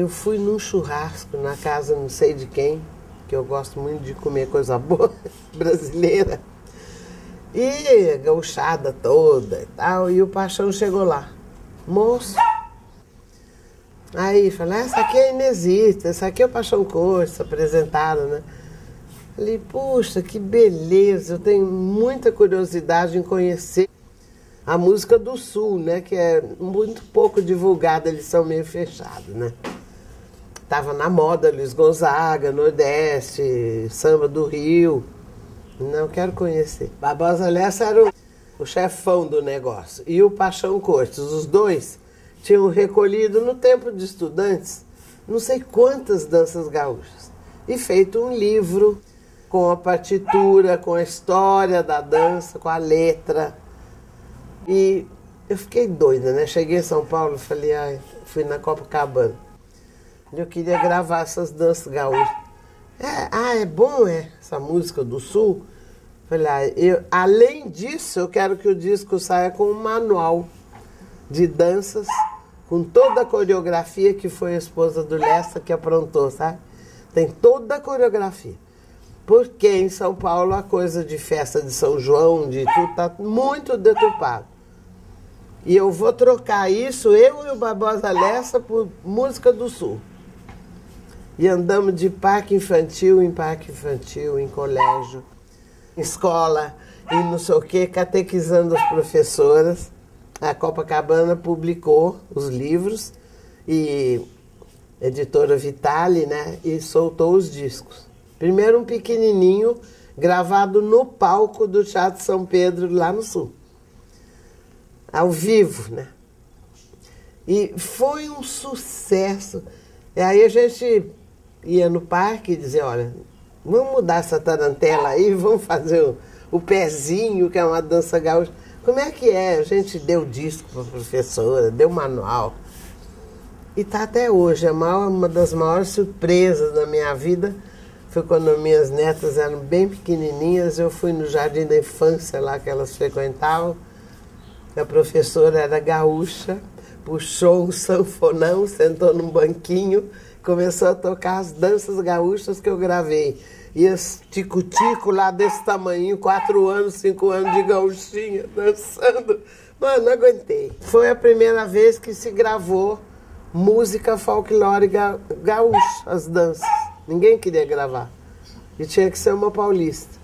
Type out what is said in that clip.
Eu fui num churrasco na casa não sei de quem, que eu gosto muito de comer coisa boa, brasileira. E a gauchada toda e tal, e o Paixão chegou lá. Moço. Aí falei, essa aqui é Inesita, essa aqui é o Paixão Cortes, apresentaram, né? Falei, puxa, que beleza, eu tenho muita curiosidade em conhecer a música do Sul, né? Que é muito pouco divulgada, eles são meio fechados, né? Tava na moda Luiz Gonzaga, Nordeste, Samba do Rio. Não quero conhecer. Barbosa Lessa era o chefão do negócio. E o Paixão Cortes, os dois tinham recolhido no tempo de estudantes não sei quantas danças gaúchas. E feito um livro com a partitura, com a história da dança, com a letra. E eu fiquei doida, né? Cheguei em São Paulo e falei, ai, fui na Copacabana. Eu queria gravar essas danças gaúchas. É bom, essa música do Sul? Falei, além disso, eu quero que o disco saia com um manual de danças, com toda a coreografia que foi a esposa do Lessa que aprontou, sabe? Tem toda a coreografia. Porque em São Paulo a coisa de festa de São João, de tudo, tá muito deturpado. E eu vou trocar isso, eu e o Barbosa Lessa, por música do Sul. E andamos de parque infantil em parque infantil, em colégio, em escola, e não sei o quê, catequizando as professoras. A Copacabana publicou os livros, e a editora Vitale, né, e soltou os discos. Primeiro um pequenininho, gravado no palco do Teatro São Pedro, lá no Sul. Ao vivo, né? E foi um sucesso. E aí a gente ia no parque e dizia, olha, vamos mudar essa tarantela aí, vamos fazer o pezinho, que é uma dança gaúcha. Como é que é? A gente deu disco para a professora, deu manual. E tá até hoje. Uma das maiores surpresas da minha vida foi quando minhas netas eram bem pequenininhas, eu fui no Jardim da Infância, lá que elas frequentavam. A professora era gaúcha, puxou um sanfonão, sentou num banquinho, começou a tocar as danças gaúchas que eu gravei. E esse tico-tico lá desse tamanho, 4 anos, 5 anos de gauchinha, dançando. Mano, não aguentei. Foi a primeira vez que se gravou música folclore gaúcha, as danças. Ninguém queria gravar. E tinha que ser uma paulista.